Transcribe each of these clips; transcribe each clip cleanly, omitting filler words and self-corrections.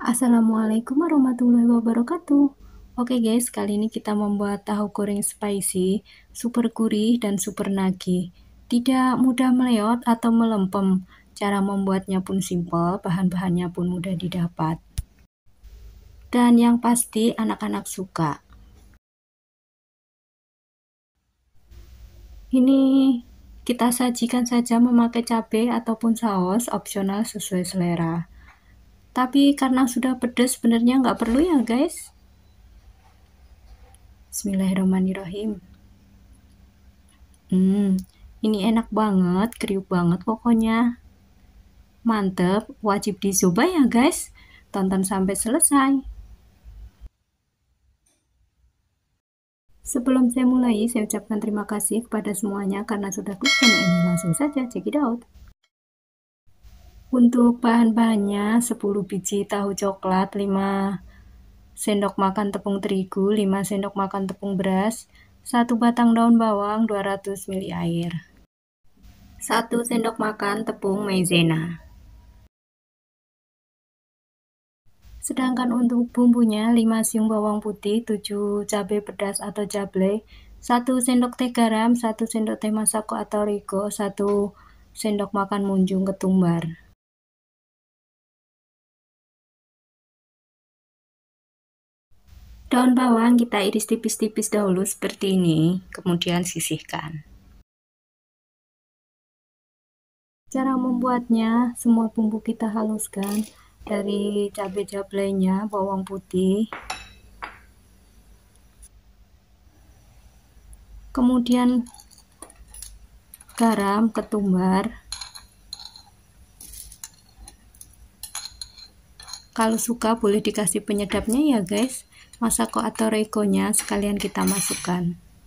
Assalamualaikum warahmatullahi wabarakatuh. Oke guys, kali ini kita membuat tahu goreng spicy, super gurih dan super nagih. Tidak mudah meleot atau melempem. Cara membuatnya pun simpel, bahan-bahannya pun mudah didapat. Dan yang pasti anak-anak suka. Ini kita sajikan saja memakai cabai ataupun saus, opsional sesuai selera. Tapi karena sudah pedas sebenarnya nggak perlu ya guys. Bismillahirrahmanirrahim. Ini enak banget, kriuk banget pokoknya. Mantep, wajib dicoba ya guys. Tonton sampai selesai. Sebelum saya mulai, saya ucapkan terima kasih kepada semuanya karena sudah klik channel ini. Langsung saja check it out. Untuk bahan-bahannya 10 biji tahu coklat, 5 sendok makan tepung terigu, 5 sendok makan tepung beras, 1 batang daun bawang, 200 ml air. 1 sendok makan tepung maizena. Sedangkan untuk bumbunya 5 siung bawang putih, 7 cabai pedas atau jablay, 1 sendok teh garam, 1 sendok teh masako atau rigo, 1 sendok makan munjung ketumbar. Daun bawang kita iris tipis-tipis dahulu seperti ini, kemudian sisihkan. Cara membuatnya, semua bumbu kita haluskan, dari cabai jablaynya, bawang putih, kemudian garam, ketumbar. Kalau suka boleh dikasih penyedapnya ya guys. Masako atau reikonya sekalian kita masukkan.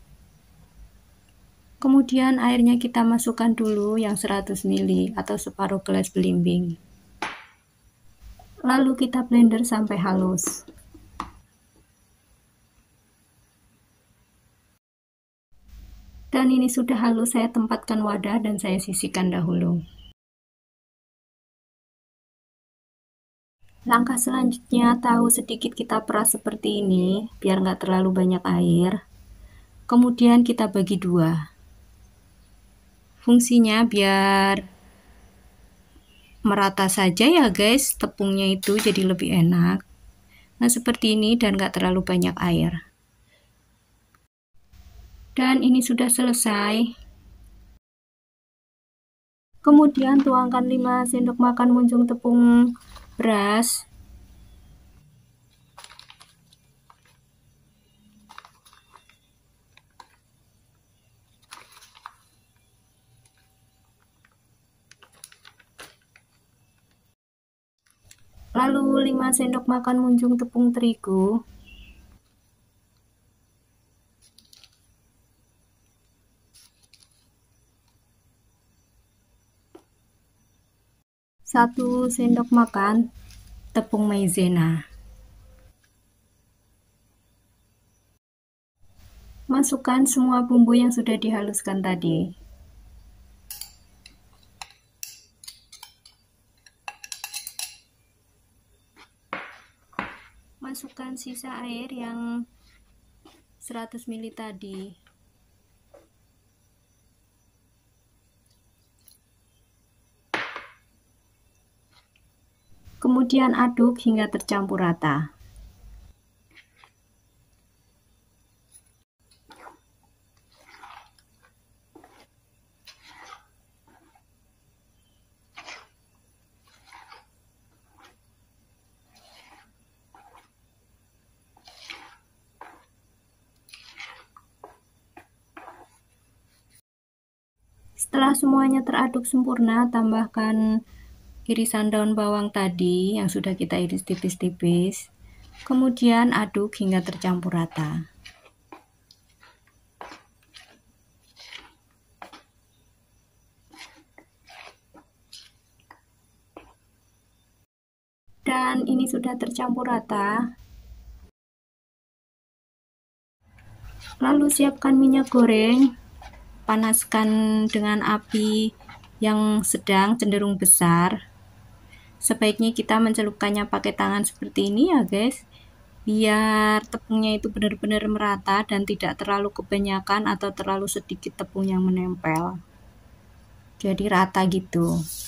Kemudian airnya kita masukkan dulu yang 100 ml atau separuh gelas belimbing. Lalu kita blender sampai halus. Dan ini sudah halus, saya tempatkan wadah dan saya sisihkan dahulu. Langkah selanjutnya, tahu sedikit kita peras seperti ini, biar nggak terlalu banyak air. Kemudian kita bagi dua. Fungsinya biar merata saja ya guys, tepungnya itu jadi lebih enak. Nah seperti ini dan nggak terlalu banyak air. Dan ini sudah selesai. Kemudian tuangkan 5 sendok makan munjung tepung beras. Lalu 5 sendok makan munjung tepung terigu. Satu sendok makan tepung maizena. Masukkan semua bumbu yang sudah dihaluskan tadi. Masukkan sisa air yang 100 ml tadi. Kemudian aduk hingga tercampur rata. Setelah semuanya teraduk sempurna, tambahkan irisan daun bawang tadi yang sudah kita iris tipis-tipis. Kemudian aduk hingga tercampur rata. Dan ini sudah tercampur rata. Lalu siapkan minyak goreng. Panaskan dengan api yang sedang cenderung besar. Sebaiknya kita mencelupkannya pakai tangan seperti ini ya guys, biar tepungnya itu benar-benar merata dan tidak terlalu kebanyakan atau terlalu sedikit tepung yang menempel. Jadi rata gitu.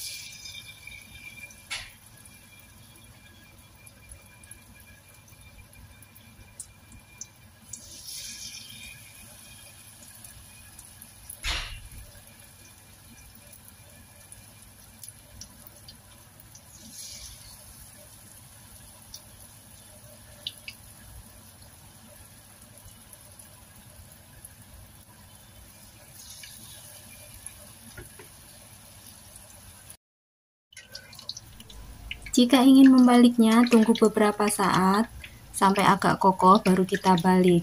Jika ingin membaliknya, tunggu beberapa saat sampai agak kokoh baru kita balik.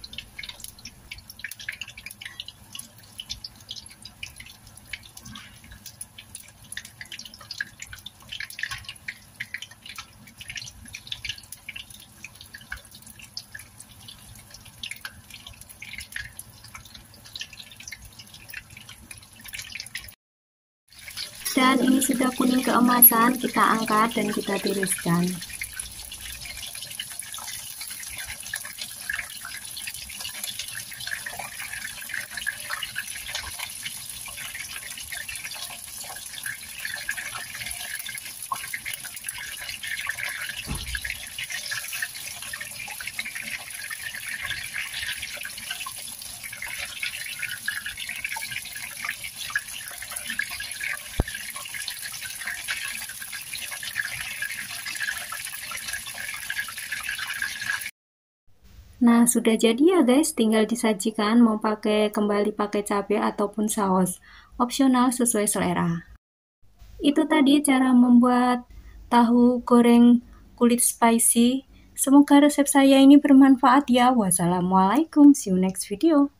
Dan ini sudah kuning keemasan, kita angkat dan kita tiriskan. Nah, sudah jadi ya guys, tinggal disajikan mau kembali pakai cabai ataupun saus. Opsional sesuai selera. Itu tadi cara membuat tahu goreng kulit spicy. Semoga resep saya ini bermanfaat ya. Wassalamualaikum, see you next video.